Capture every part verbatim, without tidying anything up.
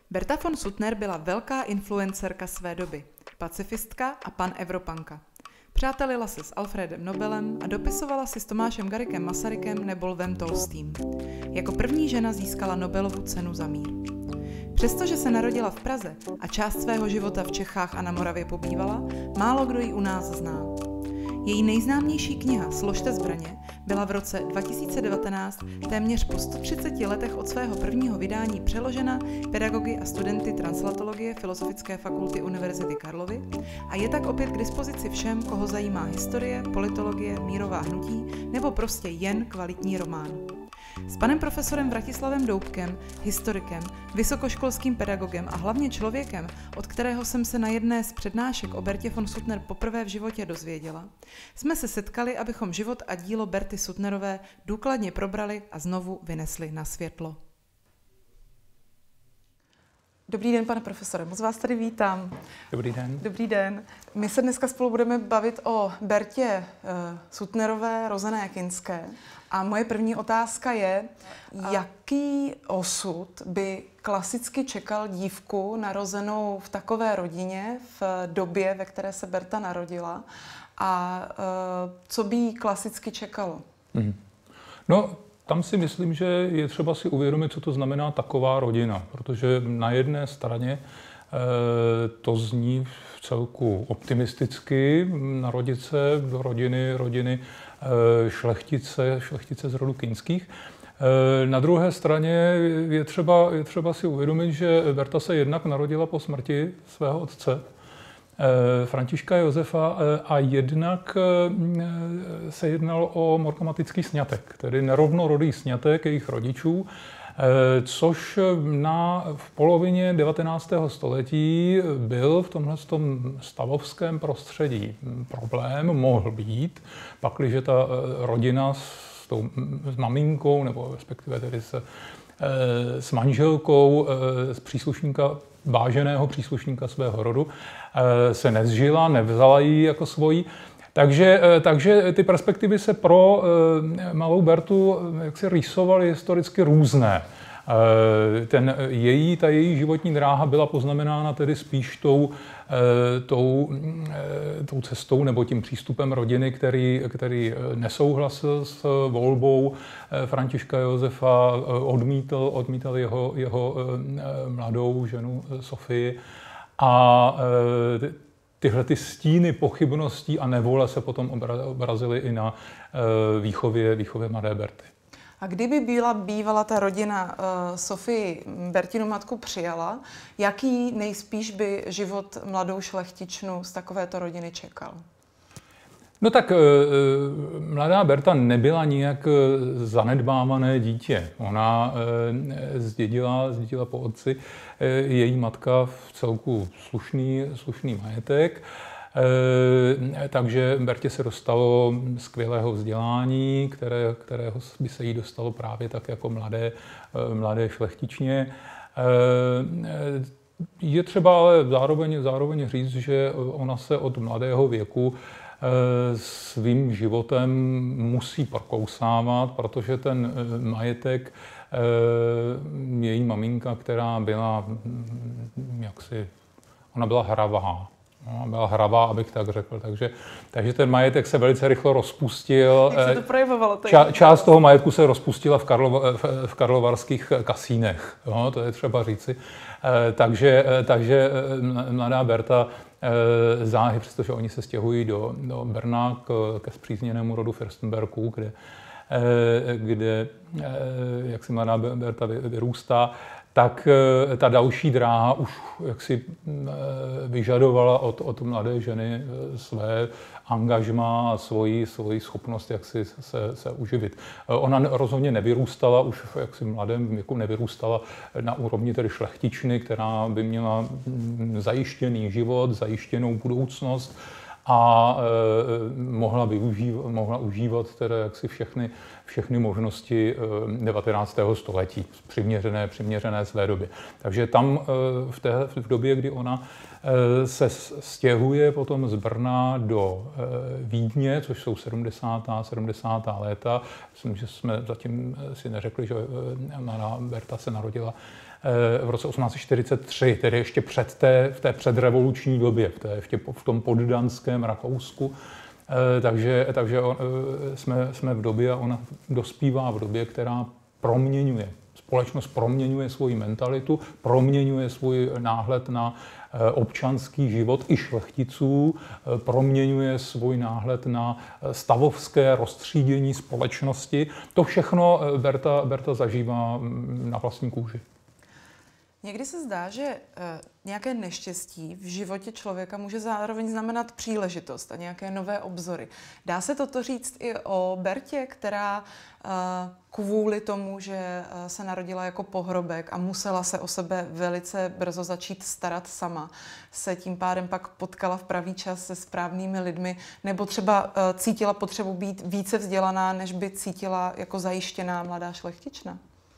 Berta von Suttner byla velká influencerka své doby, pacifistka a panevropanka. Přátelila se s Alfredem Nobelem a dopisovala si s Tomášem Garrigue Masarykem nebo Lvem Tolstým. Jako první žena získala Nobelovu cenu za mír. Přestože se narodila v Praze a část svého života v Čechách a na Moravě pobývala, málo kdo ji u nás zná. Její nejznámější kniha Složte zbraně byla v roce dva tisíce devatenáct téměř po sto třiceti letech od svého prvního vydání přeložena pedagogy a studenty translatologie Filozofické fakulty Univerzity Karlovy a je tak opět k dispozici všem, koho zajímá historie, politologie, mírová hnutí nebo prostě jen kvalitní román. S panem profesorem Vratislavem Doubkem, historikem, vysokoškolským pedagogem a hlavně člověkem, od kterého jsem se na jedné z přednášek o Bertě von Suttner poprvé v životě dozvěděla, jsme se setkali, abychom život a dílo Berty Suttnerové důkladně probrali a znovu vynesli na světlo. Dobrý den, pane profesore, moc vás tady vítám. Dobrý den. Dobrý den. My se dneska spolu budeme bavit o Bertě uh, Suttnerové, rozené Kinské. A moje první otázka je, jaký osud by klasicky čekal dívku narozenou v takové rodině v době, ve které se Berta narodila, a uh, co by jí klasicky čekalo? Mm. No, tam si myslím, že je třeba si uvědomit, co to znamená taková rodina, protože na jedné straně e, to zní v celku optimisticky, narodit se do rodiny, rodiny e, šlechtice, šlechtice z rodu Kinských. E, na druhé straně je třeba, je třeba si uvědomit, že Berta se jednak narodila po smrti svého otce, Františka Josefa, a jednak se jednalo o morkamatický sňatek, tedy nerovnorodý sňatek jejich rodičů, což na, v polovině devatenáctého století byl v tomhle tom stavovském prostředí problém, mohl být, pakliže ta rodina s, tou, s maminkou, nebo respektive tedy se, s manželkou, s příslušníka, váženého příslušníka svého rodu, se nezžila, nevzala ji jako svoji. Takže, takže ty perspektivy se pro malou Bertu jaksi rýsovaly historicky různé. Ten její, ta její životní dráha byla poznamenána tedy spíš tou, tou, tou cestou nebo tím přístupem rodiny, který, který nesouhlasil s volbou Františka Josefa, odmítl, odmítl jeho, jeho mladou ženu Sofii. A tyhle ty stíny pochybností a nevole se potom obrazily i na výchově, výchově mladé Berty. A kdyby byla bývala ta rodina uh, Sofii Bertinu matku přijala, jaký nejspíš by život mladou šlechtičnu z takovéto rodiny čekal? No tak mladá Berta nebyla nijak zanedbávané dítě. Ona zdědila, zdědila po otci její matka v celku slušný, slušný majetek. Takže Bertě se dostalo skvělého vzdělání, které, kterého by se jí dostalo právě tak jako mladé, mladé šlechtičně. Je třeba ale zároveň, zároveň říct, že ona se od mladého věku svým životem musí prokousávat, protože ten majetek, její maminka, která byla jaksi, ona byla hravá, ona byla hravá, abych tak řekl, takže, takže ten majetek se velice rychle rozpustil. Jak se to projevovalo? To Ča, část toho majetku se rozpustila v, Karlo, v, v karlovarských kasínech, jo, to je třeba říci. Takže, takže mladá Berta záhy, přestože oni se stěhují do, do Brna k, ke spřízněnému rodu Fürstenbergů, kde, kde jak si mladá Berta vyrůstá, tak ta další dráha už jaksi vyžadovala od, od mladé ženy své angažmá a svoji, svoji schopnost jak si se, se uživit. Ona rozhodně nevyrůstala, už v jaksi mladém věku nevyrůstala na úrovni tedy šlechtičny, která by měla zajištěný život, zajištěnou budoucnost a e, mohla, využívat, mohla užívat teda jaksi všechny, všechny možnosti devatenáctého století, přiměřené, přiměřené své době. Takže tam e, v, té, v době, kdy ona e, se stěhuje potom z Brna do e, Vídně, což jsou sedmdesátá sedmdesátá léta, myslím, že jsme zatím si neřekli, že mladá Berta se narodila v roce osmnáct set čtyřicet tři, tedy ještě před té, v té předrevoluční době, v, té, ještě v tom poddanském Rakousku. Takže, takže on, jsme, jsme v době, a ona dospívá v době, která proměňuje. Společnost proměňuje svoji mentalitu, proměňuje svůj náhled na občanský život i šlechticů, proměňuje svůj náhled na stavovské roztřídění společnosti. To všechno Berta, Berta zažívá na vlastní kůži. Někdy se zdá, že nějaké neštěstí v životě člověka může zároveň znamenat příležitost a nějaké nové obzory. Dá se toto říct i o Bertě, která kvůli tomu, že se narodila jako pohrobek a musela se o sebe velice brzo začít starat sama, se tím pádem pak potkala v pravý čas se správnými lidmi, nebo třeba cítila potřebu být více vzdělaná, než by cítila jako zajištěná mladá šlechtična?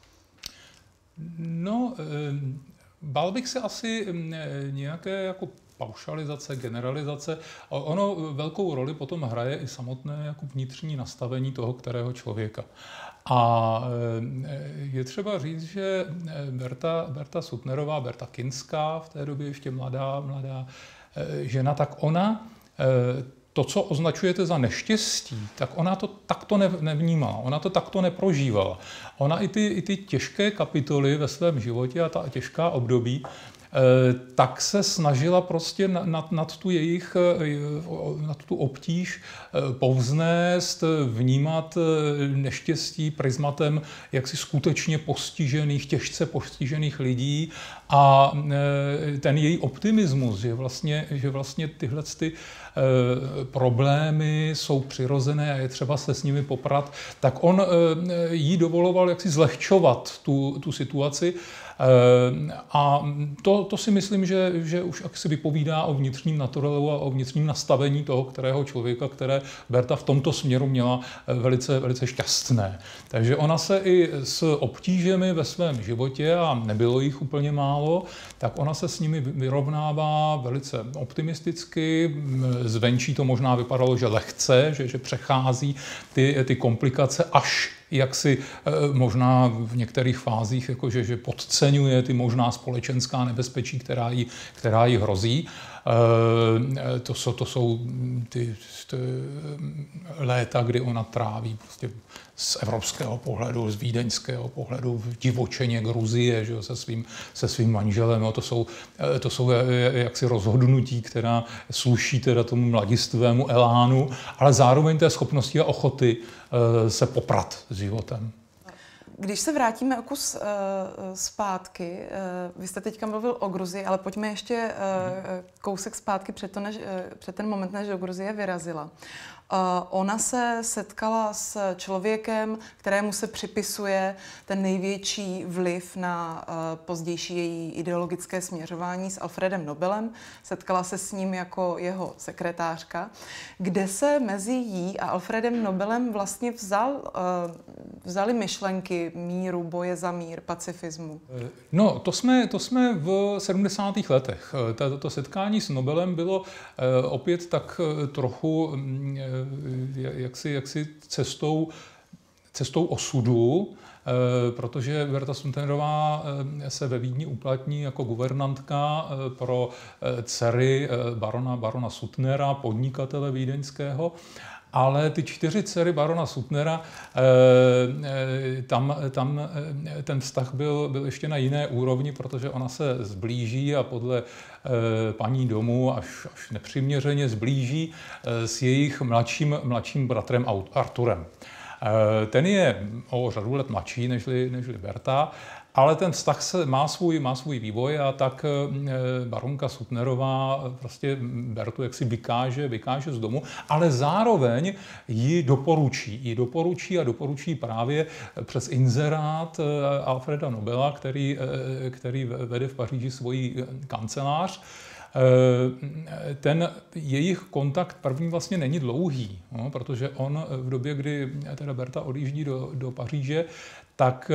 No, bál bych se asi nějaké jako paušalizace, generalizace. Ono velkou roli potom hraje i samotné jako vnitřní nastavení toho, kterého člověka. A je třeba říct, že Berta, Berta Suttnerová, Berta Kinská, v té době ještě mladá, mladá žena, tak ona to, co označujete za neštěstí, tak ona to takto nevnímala, ona to takto neprožívala. Ona i ty, i ty těžké kapitoly ve svém životě a ta těžká období, tak se snažila prostě nad, nad tu jejich, nad tu obtíž povznést, vnímat neštěstí prismatem jaksi skutečně postižených, těžce postižených lidí a ten její optimismus, že vlastně, že vlastně tyhle ty problémy jsou přirozené a je třeba se s nimi poprat, tak on jí dovoloval jaksi zlehčovat tu, tu situaci. A to, to si myslím, že, že už jak si vypovídá o vnitřním naturelu a o vnitřním nastavení toho, kterého člověka, které Berta v tomto směru měla velice, velice šťastné. Takže ona se i s obtížemi ve svém životě, a nebylo jich úplně málo, tak ona se s nimi vyrovnává velice optimisticky. Zvenčí to možná vypadalo, že lehce, že, že přechází ty, ty komplikace až jak si možná v některých fázích jakože, že podceňuje ty možná společenská nebezpečí, která jí, která jí hrozí. To jsou, to jsou ty, ty léta, kdy ona tráví prostě z evropského pohledu, z vídeňského pohledu v divočeně Gruzie, že, se, svým, se svým manželem. To jsou, to jsou jaksi rozhodnutí, která sluší teda tomu mladistvému elánu, ale zároveň té schopnosti a ochoty se poprat s životem. Když se vrátíme o kus uh, zpátky, uh, vy jste teďka mluvil o Gruzii, ale pojďme ještě uh, kousek zpátky před, to, než, uh, před ten moment, než do Gruzie vyrazila. Uh, ona se setkala s člověkem, kterému se připisuje ten největší vliv na uh, pozdější její ideologické směřování, s Alfredem Nobelem. Setkala se s ním jako jeho sekretářka, kde se mezi jí a Alfredem Nobelem vlastně vzal, uh, vzali myšlenky míru, boje za mír, pacifismu. No, to jsme, to jsme v sedmdesátých letech. To setkání s Nobelem bylo uh, opět tak uh, trochu um, jaksi, jaksi cestou, cestou osudu, protože Berta Suttnerová se ve Vídni uplatní jako guvernantka pro dcery barona, barona Suttnera, podnikatele vídeňského. Ale ty čtyři dcery barona Suttnera, tam, tam ten vztah byl, byl ještě na jiné úrovni, protože ona se zblíží a podle paní domu až, až nepřiměřeně zblíží s jejich mladším, mladším bratrem Arturem. Ten je o řadu let mladší nežli, nežli Berta, ale ten vztah se má svůj, má svůj vývoj a tak baronka Suttnerová prostě Bertu jaksi vykáže, vykáže z domu, ale zároveň ji doporučí. Ji doporučí a doporučí právě přes inzerát Alfreda Nobela, který, který vede v Paříži svoji kancelář. Ten jejich kontakt první vlastně není dlouhý, no, protože on v době, kdy teda Berta odjíždí do, do Paříže, tak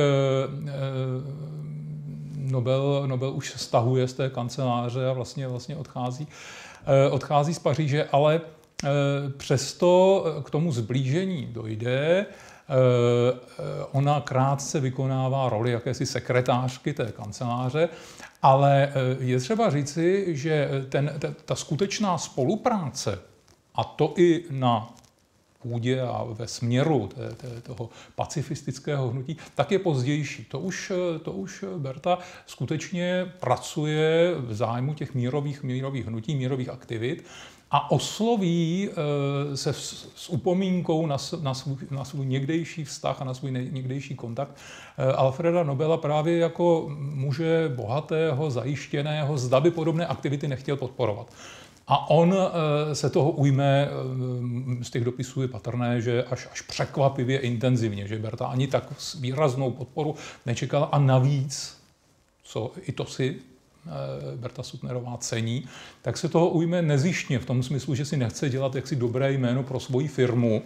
Nobel, Nobel už se stahuje z té kanceláře a vlastně, vlastně odchází, odchází z Paříže, ale přesto k tomu zblížení dojde. Ona krátce vykonává roli jakési sekretářky té kanceláře, ale je třeba říci, že ten, ta, ta skutečná spolupráce, a to i na půdě a ve směru té, té, toho pacifistického hnutí, tak je pozdější. To už, to už Berta skutečně pracuje v zájmu těch mírových, mírových hnutí, mírových aktivit a osloví se s, s upomínkou na, na, svůj, na svůj někdejší vztah a na svůj někdejší kontakt Alfreda Nobela právě jako muže bohatého, zajištěného, zda by podobné aktivity nechtěl podporovat. A on se toho ujme, z těch dopisů je patrné, že až, až překvapivě intenzivně, že Berta ani tak výraznou podporu nečekala a navíc, co i to si Berta Suttnerová cení, tak se toho ujme nezištně v tom smyslu, že si nechce dělat jaksi dobré jméno pro svoji firmu,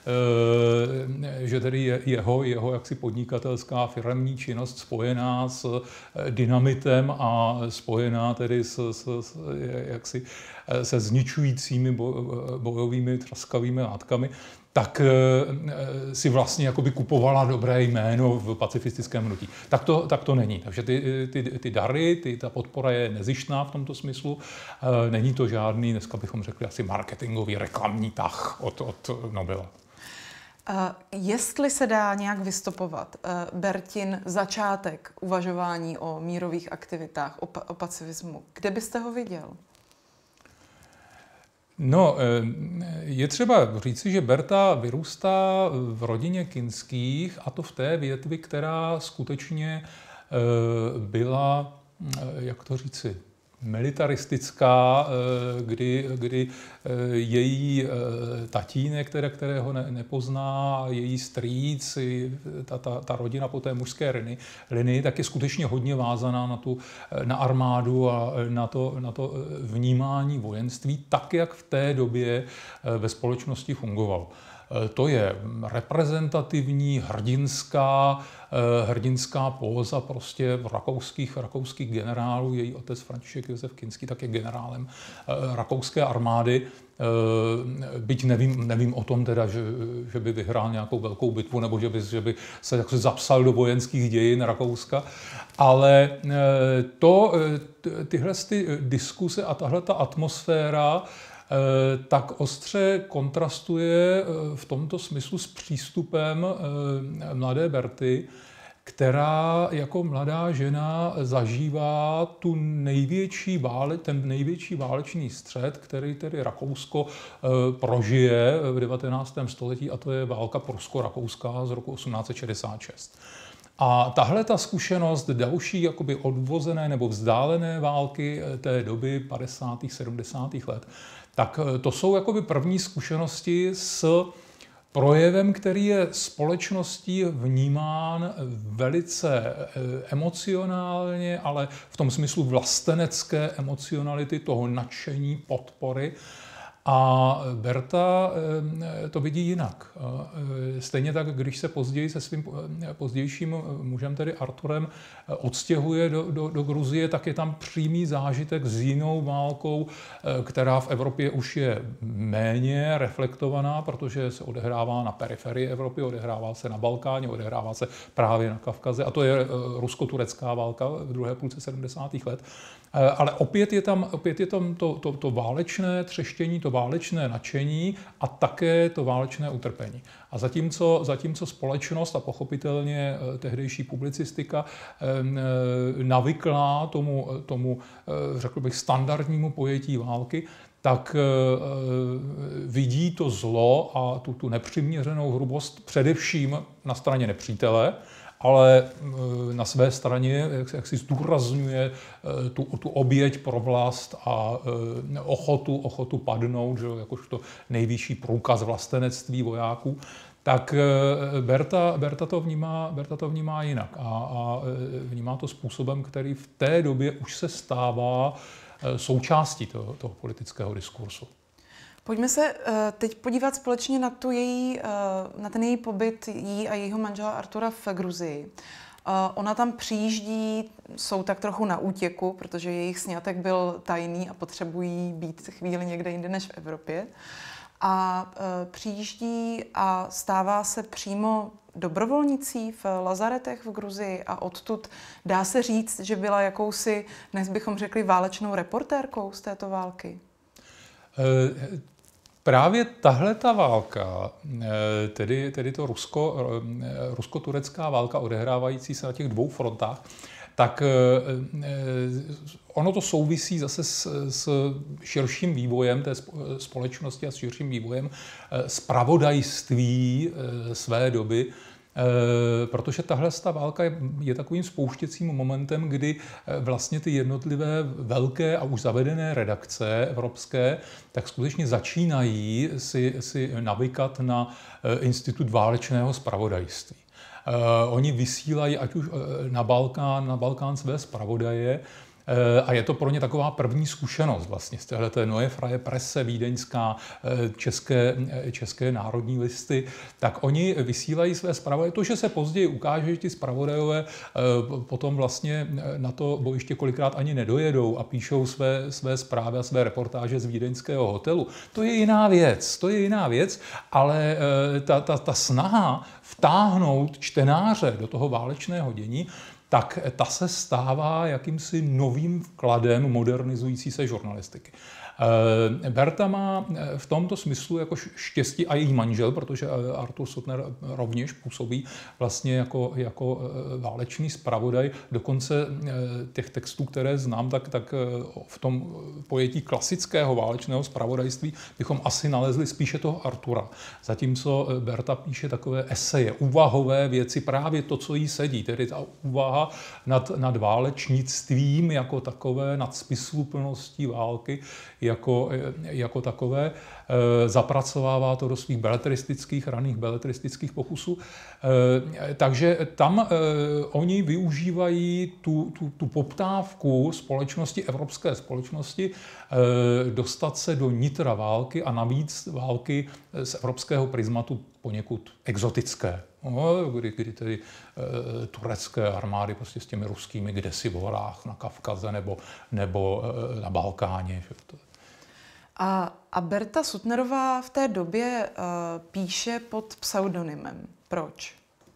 že tedy jeho, jeho jaksi podnikatelská firemní činnost spojená s dynamitem a spojená tedy s, s, s, jaksi, se zničujícími bojovými traskavými látkami, tak si vlastně jakoby kupovala dobré jméno v pacifistickém hnutí. Tak to, tak to není. Takže ty, ty, ty dary, ty, ta podpora je nezištná v tomto smyslu. Není to žádný, dneska bychom řekli asi marketingový reklamní tah od, od Nobela. Uh, jestli se dá nějak vystopovat uh, Bertin začátek uvažování o mírových aktivitách, o, pa, o pacifismu, kde byste ho viděl? No, je třeba říci, že Berta vyrůstá v rodině Kinských, a to v té větvi, která skutečně byla, jak to říci, militaristická, kdy, kdy její tatínek, které, kterého ne, nepozná, její strýc, ta, ta, ta rodina po té mužské linii, tak je skutečně hodně vázaná na, tu, na armádu a na to, na to vnímání vojenství, tak, jak v té době ve společnosti fungovalo. To je reprezentativní, hrdinská, hrdinská póza prostě rakouských, rakouských generálů. Její otec František Josef Kinský tak je generálem rakouské armády. Byť nevím, nevím o tom teda, že, že by vyhrál nějakou velkou bitvu nebo že by, že by se jako zapsal do vojenských dějin Rakouska. Ale to, tyhle ty diskuse a tahle ta atmosféra tak ostře kontrastuje v tomto smyslu s přístupem mladé Berty, která jako mladá žena zažívá tu největší vále, ten největší válečný střet, který tedy Rakousko prožije v devatenáctém století, a to je válka prusko-rakouská z roku osmnáct set šedesát šest. A tahle ta zkušenost další jakoby odvozené nebo vzdálené války té doby padesátých sedmdesátých let, tak to jsou jakoby první zkušenosti s projevem, který je společností vnímán velice emocionálně, ale v tom smyslu vlastenecké emocionality, toho nadšení, podpory. A Berta to vidí jinak. Stejně tak, když se později se svým pozdějším mužem, tedy Arturem, odstěhuje do, do, do Gruzie, tak je tam přímý zážitek s jinou válkou, která v Evropě už je méně reflektovaná, protože se odehrává na periferii Evropy, odehrává se na Balkáně, odehrává se právě na Kavkaze. A to je rusko-turecká válka v druhé půlce sedmdesátých let. Ale opět je tam, opět je tam to, to, to válečné třeštění, to válečné nadšení a také to válečné utrpení. A zatímco, zatímco společnost a pochopitelně tehdejší publicistika navyklá tomu, tomu, řekl bych, standardnímu pojetí války, tak vidí to zlo a tu, tu nepřiměřenou hrubost především na straně nepřítele, ale na své straně jak, jak si zdůrazňuje tu, tu oběť pro vlast a ochotu, ochotu padnout, že, jakožto nejvyšší průkaz vlastenectví vojáků, tak Berta, Berta, to, vnímá, Berta to vnímá jinak a, a vnímá to způsobem, který v té době už se stává součástí toho, toho politického diskursu. Pojďme se uh, teď podívat společně na, tu její, uh, na ten její pobyt jí a jejího manžela Artura v Gruzii. Uh, ona tam přijíždí, jsou tak trochu na útěku, protože jejich sňatek byl tajný a potřebují být chvíli někde jinde než v Evropě. a e, přijíždí a stává se přímo dobrovolnicí v lazaretech v Gruzii a odtud dá se říct, že byla jakousi, dnes bychom řekli, válečnou reportérkou z této války? E, právě tahle ta válka, tedy, tedy to rusko, rusko-turecká válka odehrávající se na těch dvou frontách, tak ono to souvisí zase s, s širším vývojem té společnosti a s širším vývojem zpravodajství své doby, protože tahle ta válka je, je takovým spouštěcím momentem, kdy vlastně ty jednotlivé velké a už zavedené redakce evropské tak skutečně začínají si, si navykat na institut válečného zpravodajství. Uh, oni vysílají ať už na Balkán, na Balkán své zpravodaje uh, a je to pro ně taková první zkušenost vlastně z téhleté Neue Freie Presse, vídeňská, uh, české, české národní listy, tak oni vysílají své zpravodaje. To, že se později ukáže, že ti zpravodajové uh, potom vlastně na to bojiště kolikrát ani nedojedou a píšou své, své zprávy a své reportáže z vídeňského hotelu, to je jiná věc, to je jiná věc, ale uh, ta, ta, ta snaha vtáhnout čtenáře do toho válečného dění, tak ta se stává jakýmsi novým vkladem modernizující se žurnalistiky. Berta má v tomto smyslu jako štěstí a její manžel, protože Artur Suttner rovněž působí vlastně jako, jako válečný zpravodaj. Dokonce těch textů, které znám, tak, tak v tom pojetí klasického válečného zpravodajství bychom asi nalezli spíše toho Artura. Zatímco Berta píše takové eseje, úvahové věci, právě to, co jí sedí, tedy ta úvaha nad, nad válečnictvím jako takové, nad smysluplností války, Jako, jako takové, e, zapracovává to do svých beletristických, raných beletristických pokusů. E, takže tam e, oni využívají tu, tu, tu poptávku společnosti, evropské společnosti, e, dostat se do nitra války a navíc války z evropského prismatu poněkud exotické. No, kdy, kdy tedy e, turecké armády prostě s těmi ruskými kdesi v horách na Kavkaze nebo, nebo e, na Balkáně. Že to... A, a Berta Suttnerová v té době uh, píše pod pseudonymem. Proč?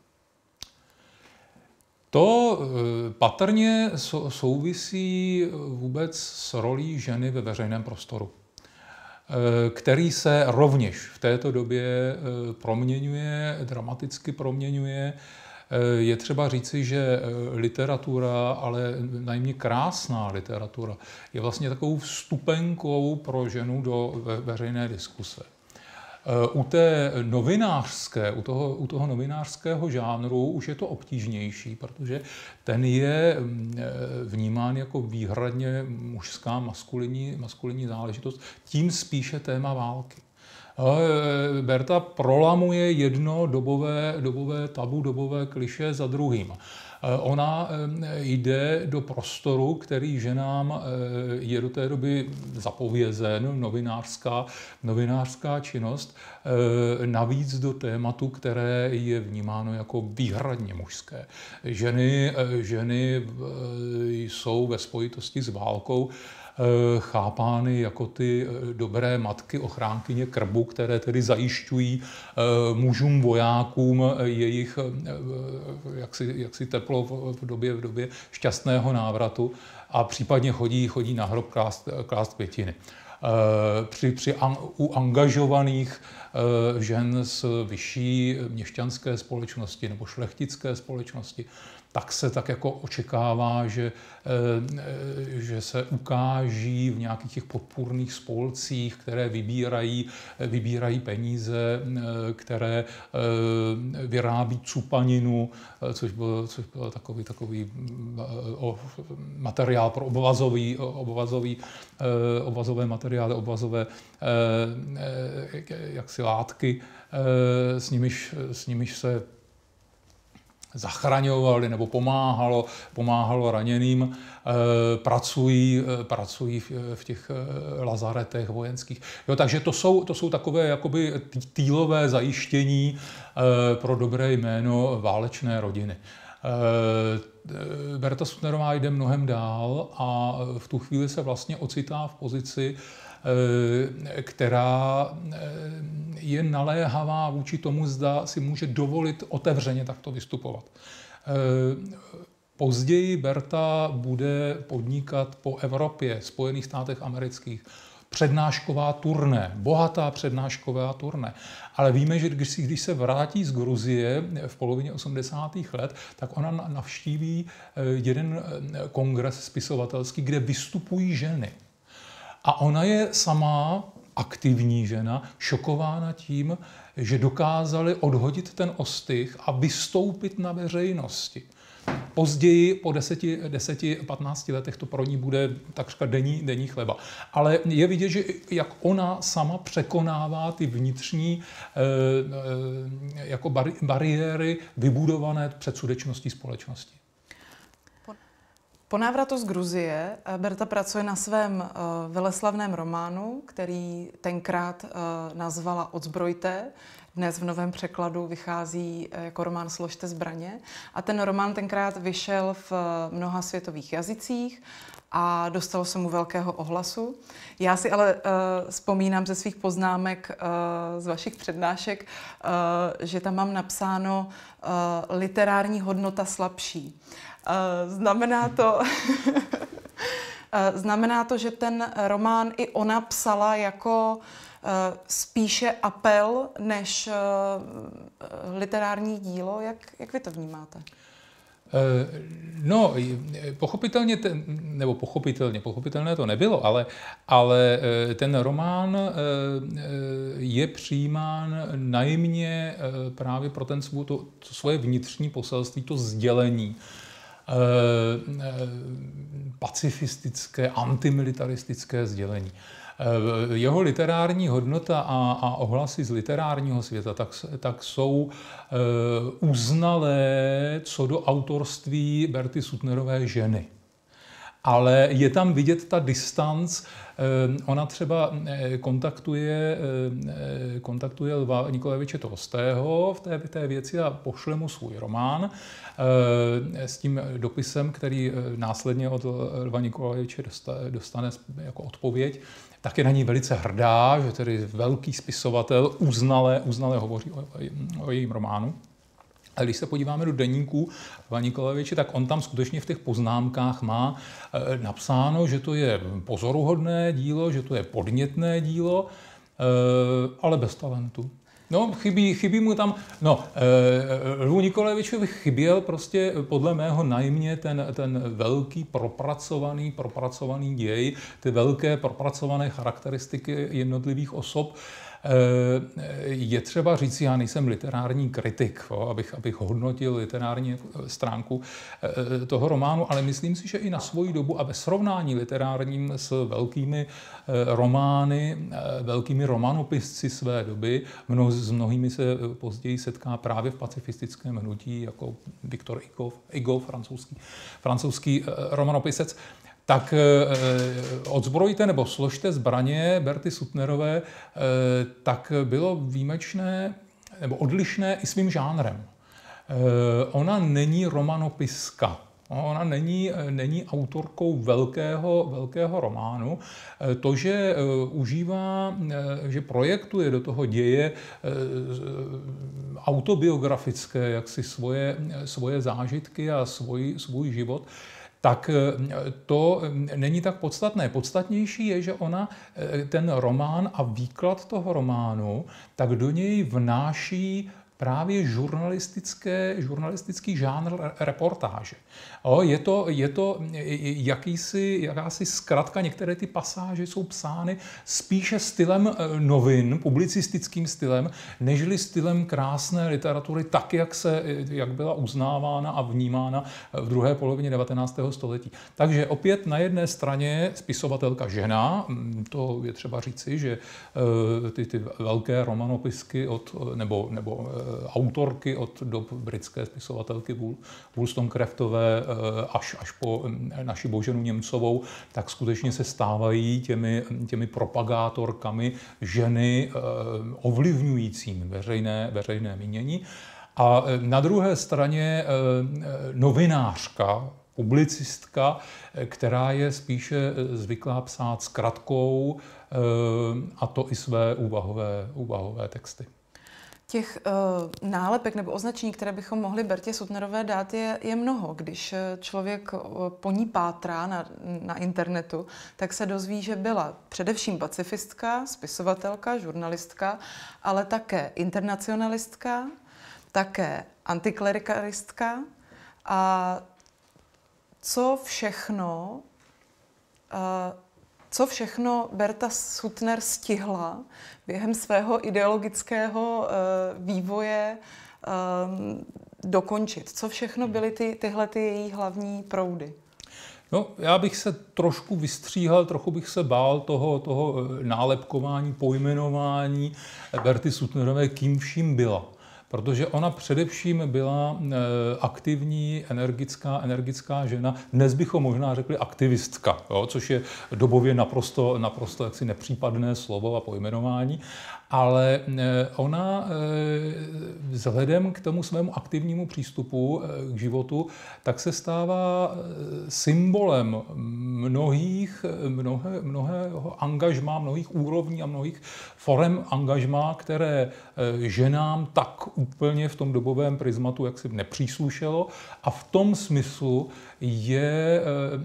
To uh, patrně sou, souvisí vůbec s rolí ženy ve veřejném prostoru, uh, který se rovněž v této době uh, proměňuje, dramaticky proměňuje. Je třeba říci, že literatura, ale najmě krásná literatura, je vlastně takovou vstupenkou pro ženu do veřejné diskuse. U té novinářské, u toho, u toho novinářského žánru už je to obtížnější, protože ten je vnímán jako výhradně mužská, maskulinní, maskulinní záležitost, tím spíše téma války. Berta prolamuje jedno dobové, dobové tabu, dobové klišé za druhým. Ona jde do prostoru, který ženám je do té doby zapovězen, novinářská, novinářská činnost, navíc do tématu, které je vnímáno jako výhradně mužské. Ženy, ženy jsou ve spojitosti s válkou chápány jako ty dobré matky, ochránkyně krbu, které tedy zajišťují mužům, vojákům jejich jaksi, jaksi teplo v době, v době šťastného návratu a případně chodí, chodí na hrob klást, klást květiny. Při, při an, u angažovaných žen z vyšší měšťanské společnosti nebo šlechtické společnosti, tak se tak jako očekává, že, že se ukáží v nějakých těch podpůrných spolcích, které vybírají, vybírají peníze, které vyrábí cupaninu, což byl, což byl takový, takový materiál pro obvazový, obvazový, obvazové materiály, obvazové jaksi látky, s nimiž, s nimiž se zachraňovali nebo pomáhalo, pomáhalo raněným, pracují, pracují v těch lazaretech vojenských. Jo, takže to jsou, to jsou takové jakoby týlové zajištění pro dobré jméno válečné rodiny. Berta Suttnerová jde mnohem dál a v tu chvíli se vlastně ocitá v pozici, která je naléhavá vůči tomu, zda si může dovolit otevřeně takto vystupovat. Později Berta bude podnikat po Evropě, Spojených státech amerických, přednášková turné, bohatá přednášková turné. Ale víme, že když, když se vrátí z Gruzie v polovině osmdesátých let, tak ona navštíví jeden kongres spisovatelský, kde vystupují ženy. A ona je sama aktivní žena, šokována tím, že dokázali odhodit ten ostych a vystoupit na veřejnosti. Později, po deseti, deseti, patnácti letech, to pro ní bude takřka denní, denní chleba. Ale je vidět, že jak ona sama překonává ty vnitřní eh, eh, jako bari, bariéry vybudované předsudečností společnosti. Po návratu z Gruzie Berta pracuje na svém uh, veleslavném románu, který tenkrát uh, nazvala Odzbrojte. Dnes v novém překladu vychází jako román Složte zbraně. A ten román tenkrát vyšel v mnoha světových jazycích a dostalo se mu velkého ohlasu. Já si ale uh, vzpomínám ze svých poznámek uh, z vašich přednášek, uh, že tam mám napsáno uh, literární hodnota slabší. Uh, znamená to, znamená to, že ten román i ona psala jako uh, spíše apel než uh, literární dílo. Jak, jak vy to vnímáte? No, pochopitelně, ten, nebo pochopitelně, pochopitelné to nebylo, ale, ale ten román je přijímán najmě právě pro ten svůj, to, to svoje vnitřní poselství, to sdělení pacifistické, antimilitaristické sdělení. Jeho literární hodnota a, a ohlasy z literárního světa tak, tak jsou uznalé co do autorství Berty Suttnerové ženy. Ale je tam vidět ta distanc. Ona třeba kontaktuje, kontaktuje Lva Nikolajeviče Tolstého v té, v té věci a pošle mu svůj román s tím dopisem, který následně od Lva Nikolajeviče dostane jako odpověď. Tak je na ní velice hrdá, že tedy velký spisovatel uznale, uznale hovoří o, o jejím románu. A když se podíváme do deníků Lva Nikolajeviče, tak on tam skutečně v těch poznámkách má e, napsáno, že to je pozoruhodné dílo, že to je podnětné dílo, e, ale bez talentu. No, chybí, chybí mu tam, no, e, Lvu Nikolajevičovi chyběl prostě podle mého najmě ten, ten velký propracovaný, propracovaný děj, ty velké propracované charakteristiky jednotlivých osob. Je třeba říct, já nejsem literární kritik, abych, abych hodnotil literární stránku toho románu, ale myslím si, že i na svoji dobu a ve srovnání literárním s velkými romány, velkými romanopisci své doby, mno, s mnohými se později setká právě v pacifistickém hnutí, jako Viktor Hugo, Hugo francouzský, francouzský romanopisec. Tak Odzbrojte nebo Složte zbraně Berty Suttnerové tak bylo výjimečné nebo odlišné i svým žánrem. Ona není romanopiska. Ona není, není autorkou velkého, velkého románu. To, že užívá, že projektuje do toho děje autobiografické, jaksi svoje, svoje zážitky a svůj, svůj život, tak to není tak podstatné. Podstatnější je, že ona ten román a výklad toho románu, tak do něj vnáší právě žurnalistické, žurnalistický žánr reportáže. O, je to, je to jakýsi, jakási zkratka, některé ty pasáže jsou psány spíše stylem novin, publicistickým stylem, nežli stylem krásné literatury, tak, jak, se, jak byla uznávána a vnímána v druhé polovině devatenáctého století. Takže opět na jedné straně spisovatelka žena, to je třeba říci, že ty, ty velké romanopisky od, nebo, nebo autorky od dob britské spisovatelky Wollstonecraftové až, až po naši Boženu Němcovou, tak skutečně se stávají těmi, těmi propagátorkami ženy ovlivňujícími veřejné, veřejné mínění. A na druhé straně novinářka, publicistka, která je spíše zvyklá psát zkratkou, a to i své úvahové, úvahové texty. Těch uh, nálepek nebo označení, které bychom mohli Bertě Suttnerové dát, je, je mnoho. Když člověk po ní pátrá na, na internetu, tak se dozví, že byla především pacifistka, spisovatelka, žurnalistka, ale také internacionalistka, také antiklerikalistka. A co všechno, uh, co všechno Berta Suttner stihla během svého ideologického uh, vývoje um, dokončit? Co všechno byly ty, tyhle ty její hlavní proudy? No, já bych se trošku vystříhal, trochu bych se bál toho, toho nálepkování, pojmenování Berty Suttnerové, kým vším byla. Protože ona především byla aktivní, energická, energická žena. Dnes bychom možná řekli aktivistka, jo, což je dobově naprosto, naprosto jaksi nepřípadné slovo a pojmenování. Ale ona vzhledem k tomu svému aktivnímu přístupu k životu, tak se stává symbolem mnohých, mnohé, mnohého angažmá, mnohých úrovní a mnohých forem angažmá, které ženám tak úplně v tom dobovém prismatu jaksi nepříslušelo, a v tom smyslu je,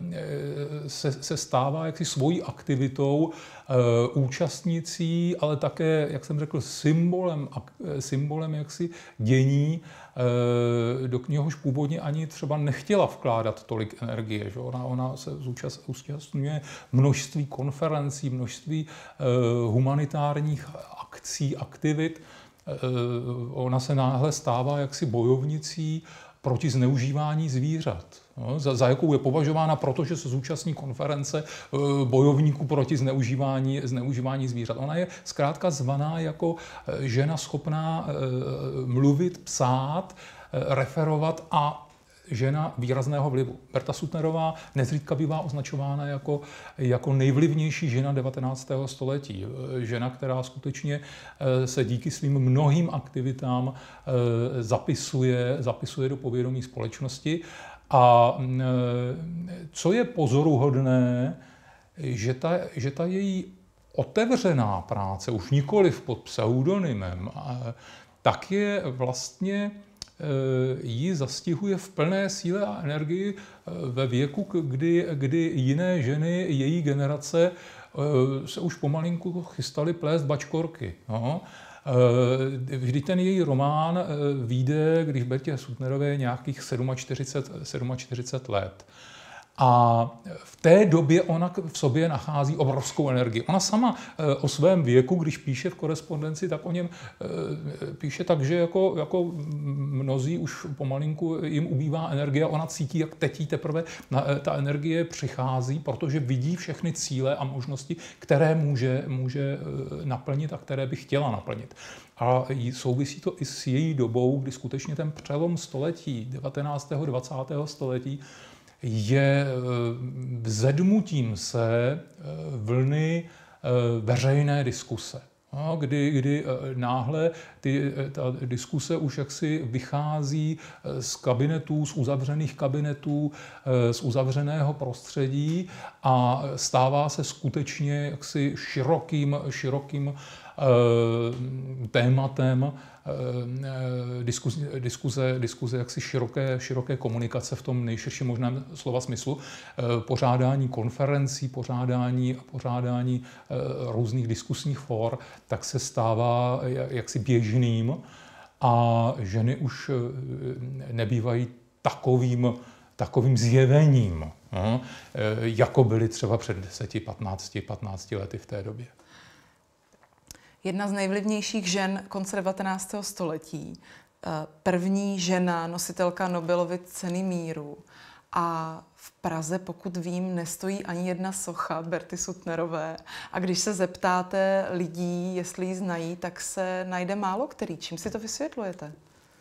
se, se stává jaksi svojí aktivitou účastnicí, ale také, jak jsem řekl, symbolem, symbolem jaksi dění, do něhož původně ani třeba nechtěla vkládat tolik energie. Že? Ona, ona se zúčastňuje množství konferencí, množství humanitárních akcí, aktivit. Ona se náhle stává jaksi bojovnicí proti zneužívání zvířat. No, za, za jakou je považována, protože se zúčastní konference bojovníků proti zneužívání, zneužívání zvířat. Ona je zkrátka zvaná jako žena schopná mluvit, psát, referovat a žena výrazného vlivu. Berta Suttnerová nezřídka bývá označována jako, jako nejvlivnější žena devatenáctého století. Žena, která skutečně se díky svým mnohým aktivitám zapisuje, zapisuje do povědomí společnosti. A co je pozoruhodné, že ta, že ta její otevřená práce, už nikoliv pod pseudonymem, tak je vlastně ji zastihuje v plné síle a energii ve věku, kdy, kdy jiné ženy její generace se už pomalinku chystaly plést bačkorky. No. Vždyť ten její román vyjde, když Bertě Suttnerové je nějakých čtyřicet sedm, čtyřicet sedm let. A v té době ona v sobě nachází obrovskou energii. Ona sama o svém věku, když píše v korespondenci, tak o něm píše tak, že jako, jako mnozí už pomalinku jim ubývá energie a ona cítí, jak teď teprve ta energie přichází, protože vidí všechny cíle a možnosti, které může, může naplnit a které by chtěla naplnit. A souvisí to i s její dobou, kdy skutečně ten přelom století, devatenáctého dvacátého století, je vzedmutím se vlny veřejné diskuse. No, kdy, kdy náhle ty, ta diskuse už jaksi vychází z kabinetů, z uzavřených kabinetů, z uzavřeného prostředí a stává se skutečně jaksi širokým, širokým tématem diskuze, diskuze, diskuze jaksi široké, široké komunikace v tom nejširším možném slova smyslu, pořádání konferencí, pořádání, pořádání různých diskusních for, tak se stává jaksi běžným a ženy už nebývají takovým, takovým zjevením, no, jako byly třeba před deseti, patnácti, patnácti lety v té době. Jedna z nejvlivnějších žen konce devatenáctého století, první žena, nositelka Nobelovy ceny míru. A v Praze, pokud vím, nestojí ani jedna socha Berty Suttnerové. A když se zeptáte lidí, jestli ji znají, tak se najde málo který. Čím si to vysvětlujete?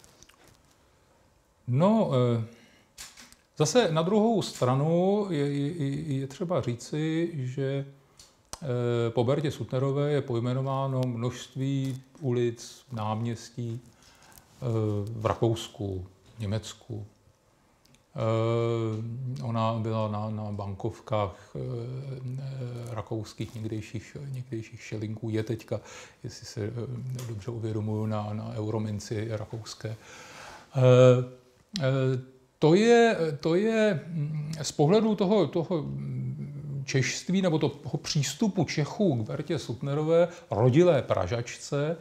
No, zase na druhou stranu je, je, je třeba říci, že po Bertě Suttnerové je pojmenováno množství ulic, náměstí v Rakousku, Německu. Ona byla na, na bankovkách rakouských někdejších, někdejších šelinků, je teďka, jestli se dobře uvědomuju, na, na eurominci rakouské. To je, to je z pohledu toho, toho češství nebo toho přístupu Čechů k Bertě Suttnerové, rodilé Pražačce,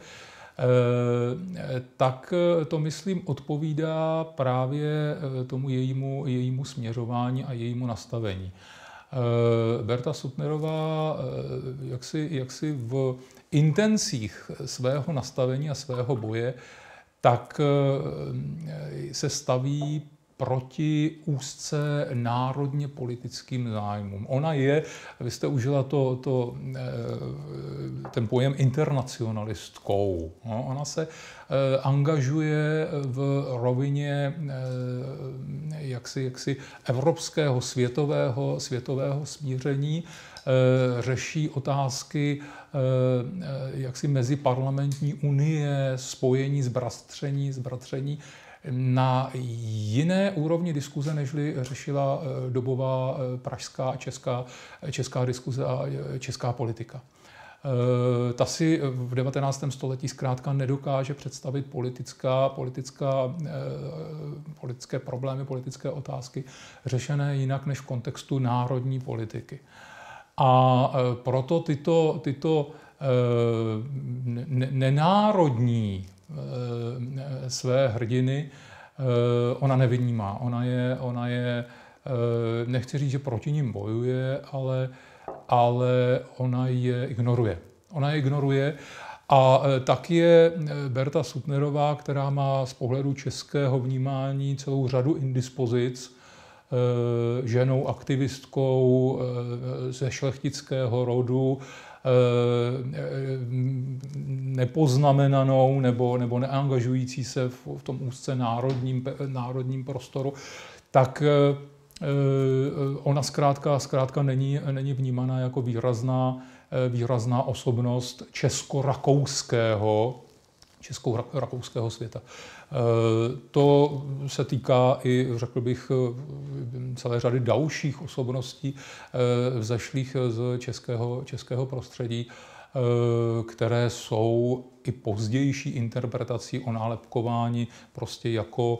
tak to, myslím, odpovídá právě tomu jejímu, jejímu směřování a jejímu nastavení. Berta Suttnerová jaksi, jaksi v intencích svého nastavení a svého boje tak se staví proti úzce národně politickým zájmům. Ona je, vy jste užila to, to, ten pojem internacionalistkou. No, ona se angažuje v rovině jaksi, jaksi evropského světového, světového smíření, řeší otázky jaksi meziparlamentní unie, spojení, zbratření, zbratření na jiné úrovni diskuze, nežli řešila dobová pražská a česká, česká diskuze a česká politika. Ta si v devatenáctém století zkrátka nedokáže představit politická, politická, politické problémy, politické otázky řešené jinak než v kontextu národní politiky. A proto tyto, tyto nenárodní své hrdiny ona nevynímá. Ona je, ona je, nechci říct, že proti nim bojuje, ale, ale ona je ignoruje. Ona je ignoruje a tak je Berta Suttnerová, která má z pohledu českého vnímání celou řadu indispozic, ženou aktivistkou ze šlechtického rodu, nepoznamenanou nebo, nebo neangažující se v, v tom úzce národním, národním prostoru, tak ona zkrátka, zkrátka není, není vnímaná jako výrazná, výrazná osobnost česko-rakouského, česko-rakouského světa. To se týká i, řekl bych, celé řady dalších osobností vzešlých z českého, českého prostředí, které jsou i pozdější interpretací o nálepkování prostě jako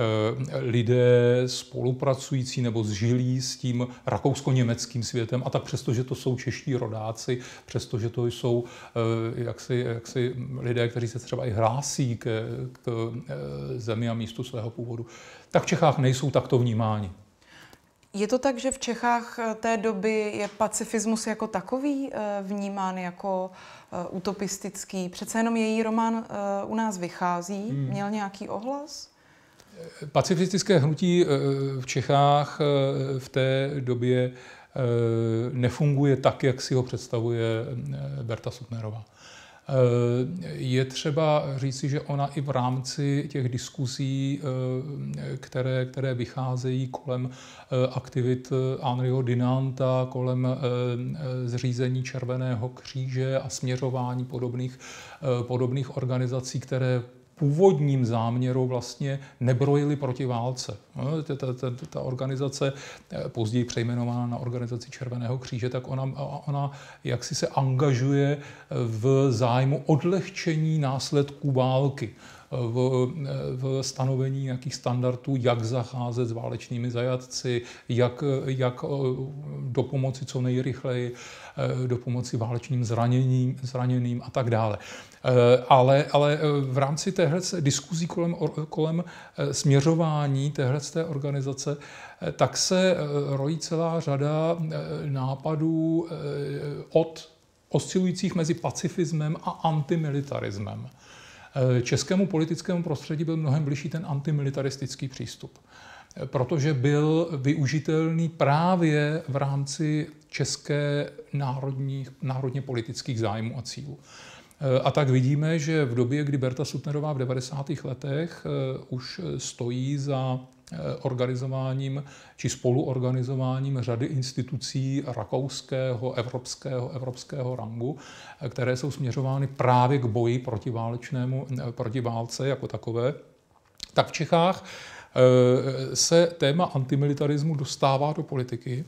lidé spolupracující nebo zžilí s tím rakousko-německým světem. A tak přesto, že to jsou čeští rodáci, přesto, že to jsou jaksi, jaksi lidé, kteří se třeba i hlásí k, k zemi a místu svého původu, tak v Čechách nejsou takto vnímáni. Je to tak, že v Čechách té doby je pacifismus jako takový vnímán jako utopistický? Přece jenom její román u nás vychází. Hmm. Měl nějaký ohlas? Pacifistické hnutí v Čechách v té době nefunguje tak, jak si ho představuje Berta Suttnerová. Je třeba říci, že ona i v rámci těch diskuzí, které, které vycházejí kolem aktivit Henriho Dunanta, kolem zřízení Červeného kříže a směřování podobných, podobných organizací, které původním záměru vlastně nebrojili proti válce. Ta, ta, ta, ta organizace, později přejmenovaná na organizaci Červeného kříže, tak ona, ona jaksi se angažuje v zájmu odlehčení následků války, v, v stanovení nějakých standardů, jak zacházet s válečnými zajatci, jak, jak do pomoci co nejrychleji, do pomoci válečným zraněním, zraněným a tak dále. Ale, ale v rámci téhle diskuzí kolem, kolem směřování téhle organizace, tak se rojí celá řada nápadů od oscilujících mezi pacifismem a antimilitarismem. Českému politickému prostředí byl mnohem bližší ten antimilitaristický přístup, protože byl využitelný právě v rámci české národních, národně politických zájmů a cílů. A tak vidíme, že v době, kdy Berta Suttnerová v devadesátých letech už stojí za organizováním či spoluorganizováním řady institucí rakouského, evropského, evropského rangu, které jsou směřovány právě k boji proti válečnému, proti válce jako takové, tak v Čechách se téma antimilitarismu dostává do politiky,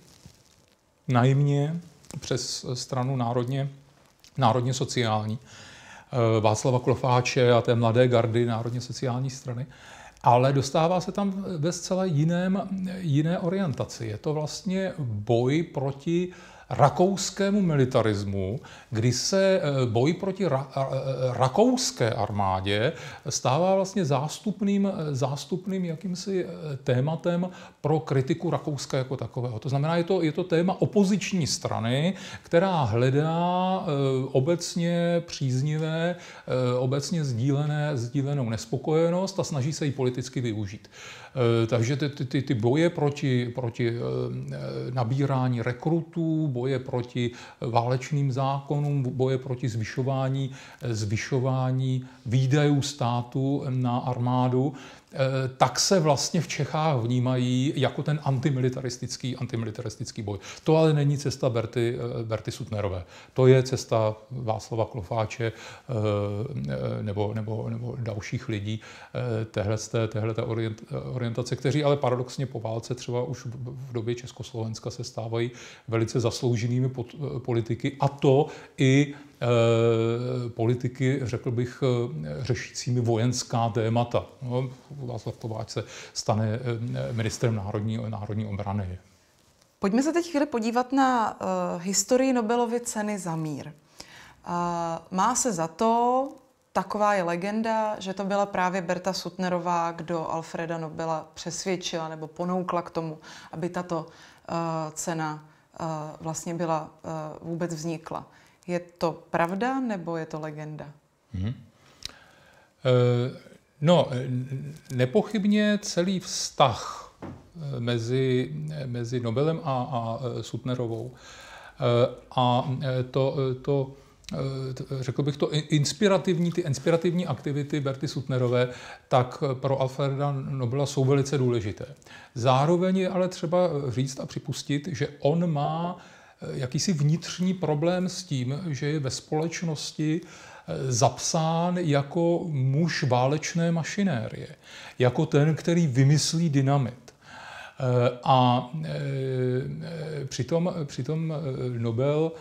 najmě přes stranu národně, národně sociální, Václava Klofáče a té mladé gardy národně sociální strany, ale dostává se tam ve zcela jiném, jiné orientaci. Je to vlastně boj proti rakouskému militarismu, kdy se boj proti ra- rakouské armádě stává vlastně zástupným, zástupným jakýmsi tématem pro kritiku Rakouska jako takového. To znamená, je to, je to téma opoziční strany, která hledá obecně příznivé, obecně sdílené, sdílenou nespokojenost a snaží se ji politicky využít. Takže ty, ty, ty boje proti, proti nabírání rekrutů, boje proti válečným zákonům, boje proti zvyšování, zvyšování výdajů státu na armádu, tak se vlastně v Čechách vnímají jako ten antimilitaristický, antimilitaristický boj. To ale není cesta Berty, Berty Suttnerové. To je cesta Václava Klofáče nebo, nebo, nebo dalších lidí téhleté, téhleté orientace, kteří ale paradoxně po válce třeba už v době Československa se stávají velice zaslouženými politiky, a to i politiky, řekl bych, řešícími vojenská témata. No, Václav Kováč se stane ministrem národní, národní obrany. Pojďme se teď chvíli podívat na uh, historii Nobelovy ceny za mír. Uh, má se za to, taková je legenda, že to byla právě Berta Suttnerová, kdo Alfreda Nobela přesvědčila nebo ponoukla k tomu, aby tato uh, cena uh, vlastně byla, uh, vůbec vznikla. Je to pravda, nebo je to legenda? Hmm. E, no, nepochybně celý vztah mezi, mezi Nobelem a, a Suttnerovou e, a to, to, řekl bych, to inspirativní, ty inspirativní aktivity Berty Suttnerové, tak pro Alfreda Nobela jsou velice důležité. Zároveň je ale třeba říct a připustit, že on má jakýsi vnitřní problém s tím, že je ve společnosti zapsán jako muž válečné mašinérie, jako ten, který vymyslí dynamit. A přitom, přitom Nobel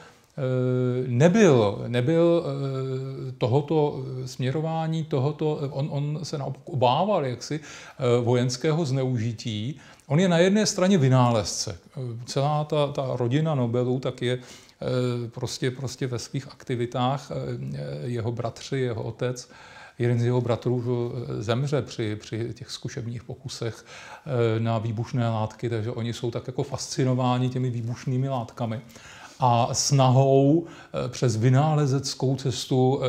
nebyl, nebyl tohoto směrování, tohoto, on, on se naopak obával jaksi vojenského zneužití. On je na jedné straně vynálezce. Celá ta, ta rodina Nobelů tak je prostě, prostě ve svých aktivitách. Jeho bratři, jeho otec, jeden z jeho bratrů zemře při, při těch zkušebních pokusech na výbušné látky, takže oni jsou tak jako fascinováni těmi výbušnými látkami a snahou přes vynálezeckou cestu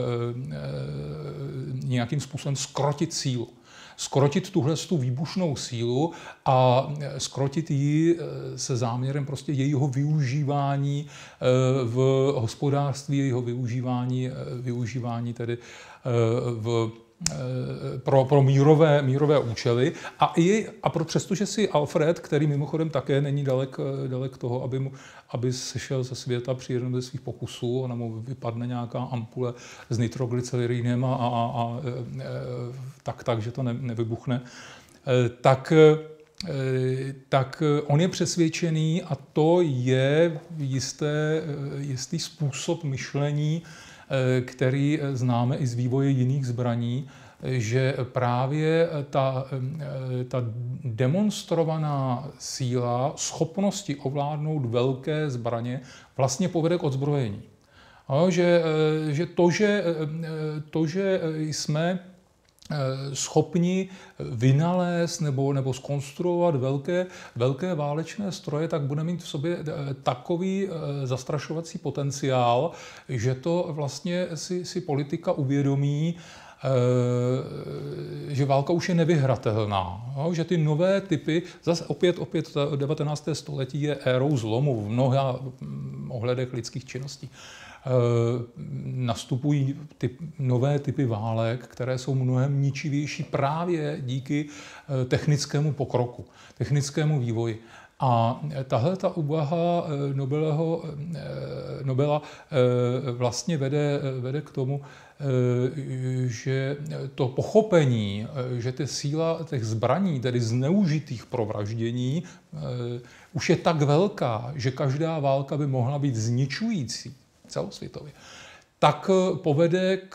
nějakým způsobem zkrotit sílu. Skrotit tuhle tu výbušnou sílu a skrotit ji se záměrem prostě jejího využívání v hospodářství, jejího využívání, využívání tedy v Pro, pro mírové, mírové účely. A, i, a pro, přestože si Alfred, který mimochodem také není dalek, dalek toho, aby, mu, aby sešel ze světa při jednom ze svých pokusů, ona mu vypadne nějaká ampule s nitroglycerinem a, a, a tak, tak, že to ne, nevybuchne, tak, tak on je přesvědčený, a to je jisté, jistý způsob myšlení, který známe i z vývoje jiných zbraní, že právě ta, ta demonstrovaná síla schopnosti ovládnout velké zbraně vlastně povede k odzbrojení. A že, že, to, že to, že jsme schopni vynalézt nebo, nebo zkonstruovat velké, velké válečné stroje, tak bude mít v sobě takový zastrašovací potenciál, že to vlastně si, si politika uvědomí, že válka už je nevyhratelná. Že ty nové typy, zase opět, opět devatenácté století je érou zlomu v mnoha ohledech lidských činností. Nastupují ty nové typy válek, které jsou mnohem ničivější právě díky technickému pokroku, technickému vývoji. A tahle ta úvaha Nobeleho, Nobela vlastně vede, vede k tomu, že to pochopení, že ta síla těch zbraní, tedy zneužitých pro vraždění, už je tak velká, že každá válka by mohla být zničující celosvětově, tak povede k,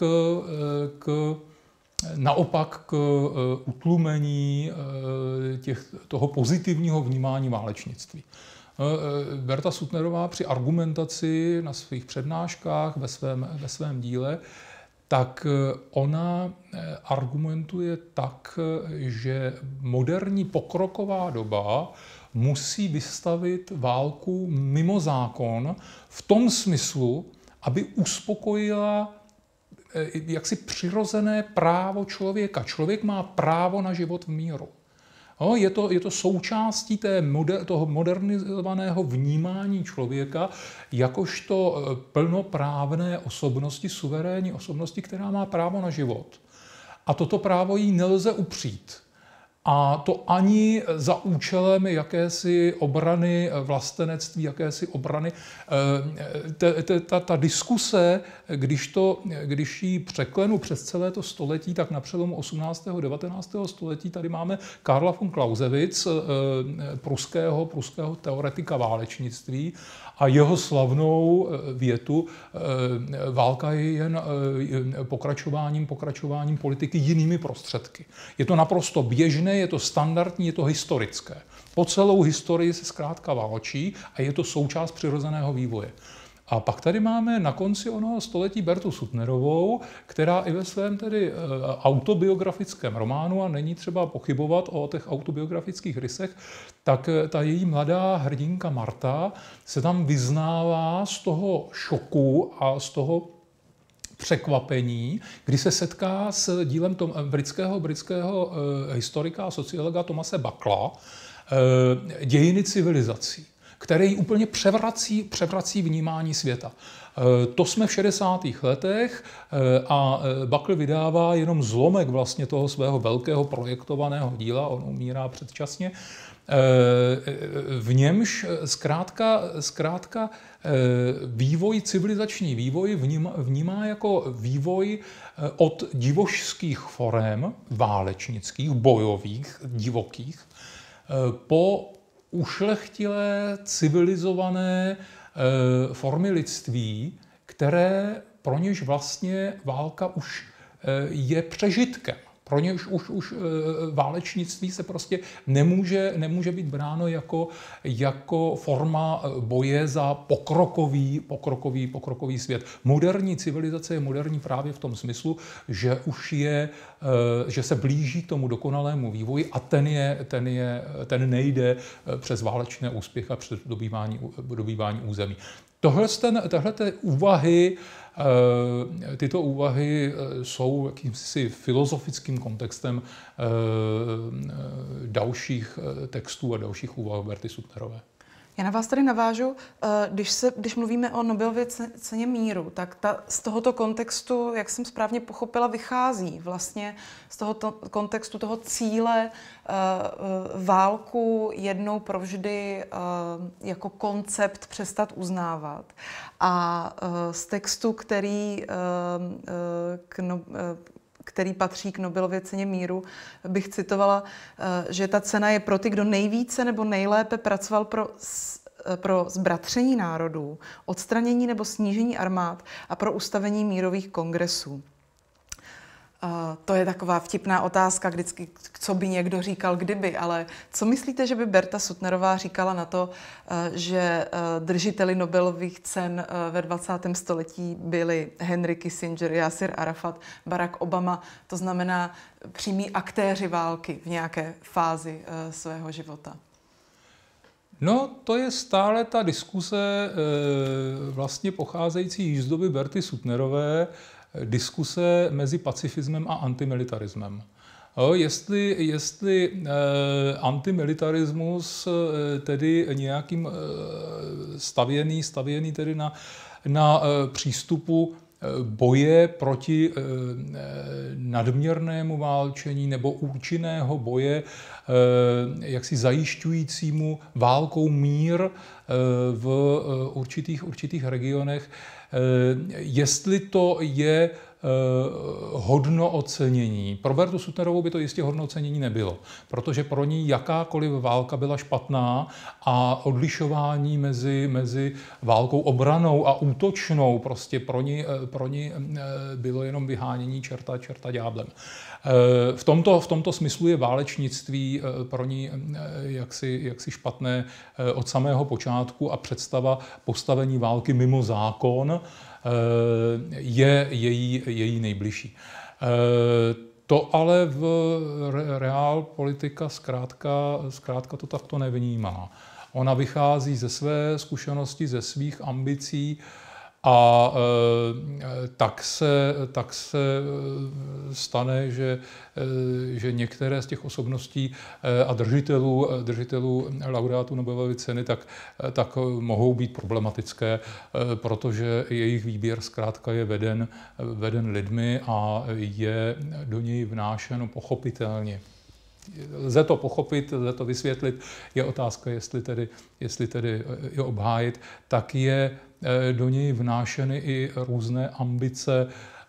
k naopak k utlumení těch, toho pozitivního vnímání válečnictví. Berta Suttnerová při argumentaci na svých přednáškách ve svém, ve svém díle, tak ona argumentuje tak, že moderní pokroková doba musí vystavit válku mimo zákon v tom smyslu, aby uspokojila jaksi přirozené právo člověka. Člověk má právo na život v míru. No, je, to, je to součástí té moder, toho modernizovaného vnímání člověka jakožto plnoprávné osobnosti, suverénní osobnosti, která má právo na život. A toto právo jí nelze upřít. A to ani za účelem jakési obrany vlastenectví, jakési obrany. Ta, ta diskuse, když, to, když ji překlenu přes celé to století, tak na přelomu osmnáctého a devatenáctého století tady máme Karla von Clausewitz, pruského, pruského teoretika válečnictví, a jeho slavnou větu: válka je jen pokračováním, pokračováním politiky jinými prostředky. Je to naprosto běžné, je to standardní, je to historické. Po celou historii se zkrátka válčí a je to součást přirozeného vývoje. A pak tady máme na konci onoho století Bertu Suttnerovou, která i ve svém tedy autobiografickém románu, a není třeba pochybovat o těch autobiografických rysech, tak ta její mladá hrdinka Marta se tam vyznává z toho šoku a z toho překvapení, kdy se setká s dílem tom, britského, britského historika a sociologa Thomase Buckla Dějiny civilizací, který úplně převrací, převrací vnímání světa. To jsme v šedesátých letech a Buckle vydává jenom zlomek vlastně toho svého velkého projektovaného díla, on umírá předčasně, v němž zkrátka, zkrátka vývoj, civilizační vývoj vnímá, vnímá jako vývoj od divošských forem válečnických, bojových, divokých, po ušlechtilé, civilizované e, formy lidství, které pro něž vlastně válka už e, je přežitkem. Pro něž už, už e, válečnictví se prostě nemůže, nemůže být bráno jako, jako forma boje za pokrokový, pokrokový, pokrokový svět. Moderní civilizace je moderní právě v tom smyslu, že už je, e, že se blíží k tomu dokonalému vývoji a ten, je, ten, je, ten nejde přes válečné úspěchy a přes dobývání, dobývání území. Tohle, ten, tahle ty úvahy, tyto úvahy jsou jakýmsi filozofickým kontextem dalších textů a dalších úvah Berty Suttnerové. Já na vás tady navážu, když, se, když mluvíme o Nobelově ceně míru, tak ta, z tohoto kontextu, jak jsem správně pochopila, vychází vlastně z tohoto kontextu toho cíle uh, válku jednou provždy uh, jako koncept přestat uznávat. A uh, z textu, který uh, uh, k no, uh, který patří k Nobelově ceně míru, bych citovala, že ta cena je pro ty, kdo nejvíce nebo nejlépe pracoval pro, pro zbratření národů, odstranění nebo snížení armád a pro ustavení mírových kongresů. Uh, to je taková vtipná otázka vždycky, co by někdo říkal, kdyby, ale co myslíte, že by Berta Suttnerová říkala na to, uh, že uh, držiteli Nobelových cen uh, ve dvacátém století byli Henry Kissinger, Yasser Arafat, Barack Obama, to znamená přímí aktéři války v nějaké fázi uh, svého života? No, to je stále ta diskuse e, vlastně pocházející z doby Berty Suttnerové, diskuse mezi pacifismem a antimilitarismem. Jo, jestli jestli e, antimilitarismus e, tedy nějakým e, stavěný, stavěný tedy na, na e, přístupu boje proti nadměrnému válčení nebo účinného boje jaksi zajišťujícímu válkou mír v určitých, určitých regionech. Jestli to je hodno ocenění. Pro Bertu Suttnerovou by to jistě hodno ocenění nebylo, protože pro ní jakákoliv válka byla špatná a odlišování mezi, mezi válkou obranou a útočnou prostě pro ní, pro ní bylo jenom vyhánění čerta, čerta ďáblem. V tomto, v tomto smyslu je válečnictví pro ní jaksi, jaksi špatné od samého počátku a představa postavení války mimo zákon je její, její nejbližší. To ale v reál politika zkrátka, zkrátka to takto nevnímá. Ona vychází ze své zkušenosti, ze svých ambicí a e, tak, se, tak se stane, že, e, že některé z těch osobností e, a držitelů, držitelů laureátů Nobelovy ceny tak, tak mohou být problematické, e, protože jejich výběr zkrátka je veden, veden lidmi a je do něj vnášeno pochopitelně. Lze to pochopit, lze to vysvětlit, je otázka, jestli tedy, jestli tedy je obhájit, tak je do něj vnášeny i různé ambice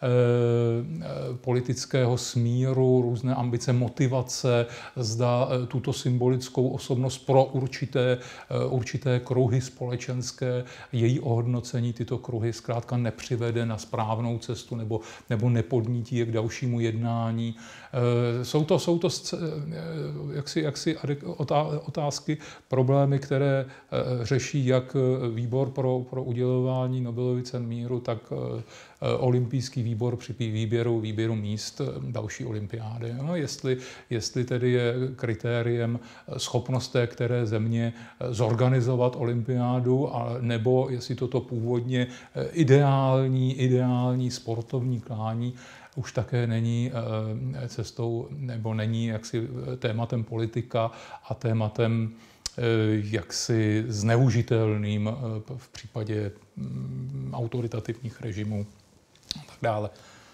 politického smíru, různé ambice motivace, zda tuto symbolickou osobnost pro určité, určité kruhy společenské, její ohodnocení tyto kruhy zkrátka nepřivede na správnou cestu nebo, nebo nepodnítí je k dalšímu jednání. Jsou to, jsou to jaksi, jaksi otázky, problémy, které řeší jak výbor pro, pro udělování Nobelovy cen míru, tak olympijský výbor při výběru, výběru míst další olympiády. No, jestli, jestli tedy je kritériem schopnost té které země zorganizovat olympiádu, a nebo jestli toto původně ideální, ideální sportovní klání už také není cestou, nebo není jaksi tématem politika a tématem jaksi zneužitelným v případě autoritativních režimů a tak dále.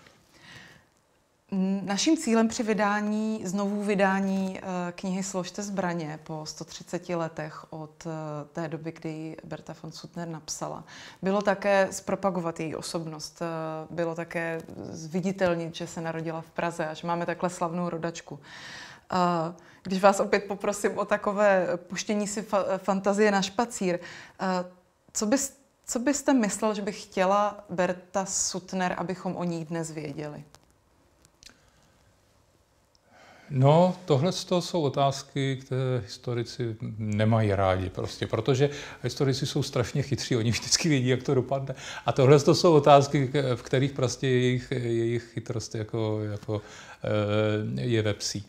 Naším cílem při vydání, znovu vydání knihy Složte zbraně po sto třiceti letech od té doby, kdy ji Berta von Suttner napsala, bylo také zpropagovat její osobnost. Bylo také zviditelnit, že se narodila v Praze a že máme takhle slavnou rodačku. Když vás opět poprosím o takové puštění si fa- fantazie na špacír, co, bys, co byste myslel, že by chtěla Berta Suttner, abychom o ní dnes věděli? No, tohle jsou otázky, které historici nemají rádi prostě, protože historici jsou strašně chytří, oni vždycky vědí, jak to dopadne. A tohle jsou otázky, v kterých prostě jejich, jejich chytrost jako, jako je ve psí.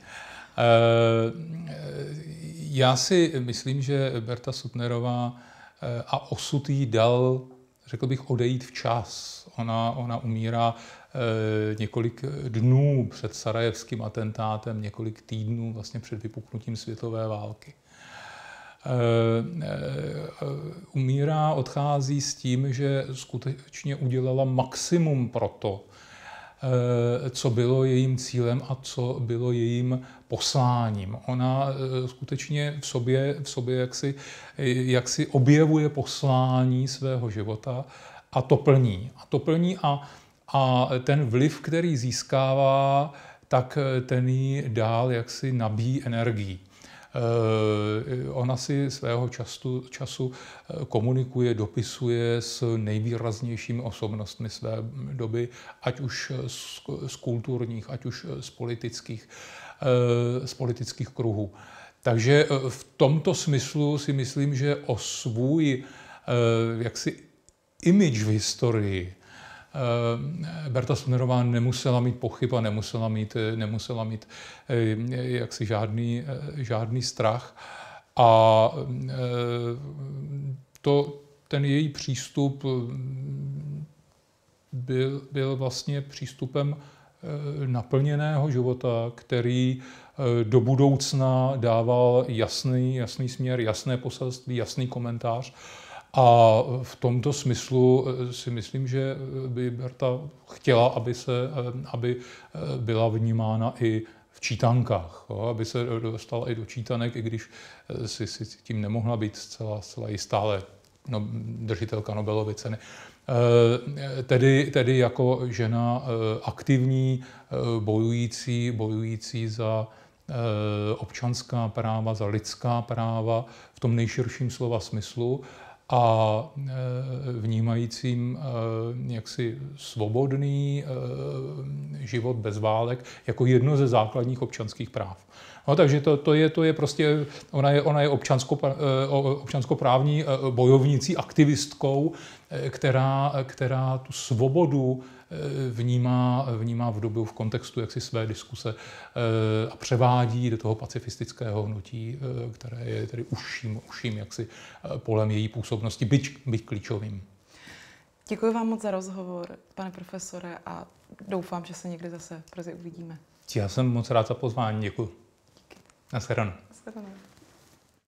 Já si myslím, že Berta Suttnerová a osud jí dal, řekl bych, odejít včas. Ona, ona umírá několik dnů před sarajevským atentátem, několik týdnů vlastně před vypuknutím světové války. Umírá, odchází s tím, že skutečně udělala maximum pro to, co bylo jejím cílem a co bylo jejím posláním. Ona skutečně v sobě, v sobě jaksi, jaksi objevuje poslání svého života a to plní. A to plní a, a ten vliv, který získává, tak ten jí dál jaksi nabíjí energií. Ona si svého času, času komunikuje, dopisuje s nejvýraznějšími osobnostmi své doby, ať už z, z kulturních, ať už z politických, z politických kruhů. Takže v tomto smyslu si myslím, že o svůj jaksi image v historii Berta Suttnerová nemusela mít pochyb a nemusela mít, nemusela mít jaksi žádný, žádný strach. A to, ten její přístup byl, byl vlastně přístupem naplněného života, který do budoucna dával jasný, jasný směr, jasné poselství, jasný komentář. A v tomto smyslu si myslím, že by Berta chtěla, aby, se, aby byla vnímána i v čítankách, jo, aby se dostala i do čítanek, i když si, si tím nemohla být zcela, zcela jistá, ale no, držitelka Nobelovy ceny. Tedy, tedy jako žena aktivní, bojující, bojující za občanská práva, za lidská práva v tom nejširším slova smyslu a vnímajícím jaksi svobodný život bez válek jako jedno ze základních občanských práv. No, takže to, to, je, to je prostě, ona je, ona je občansko, občanskoprávní bojovnící, aktivistkou, která, která tu svobodu vnímá, vnímá v dobu, v kontextu jaksi své diskuse a převádí do toho pacifistického hnutí, které je tedy užším, užším jaksi polem její působnosti, byť, byť klíčovým. Děkuji vám moc za rozhovor, pane profesore, a doufám, že se někdy zase brzy uvidíme. Já jsem moc rád za pozvání, děkuji. Naschledanou. Naschledanou.